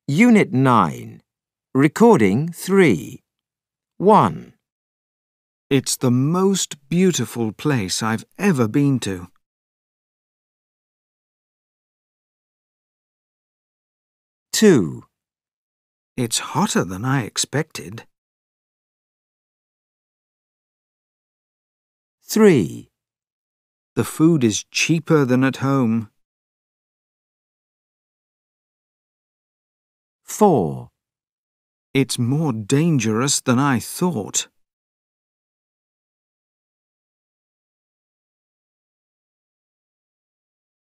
Unit 9. Recording 3. 1. It's the most beautiful place I've ever been to. 2. It's hotter than I expected. 3. The food is cheaper than at home. 4. It's more dangerous than I thought.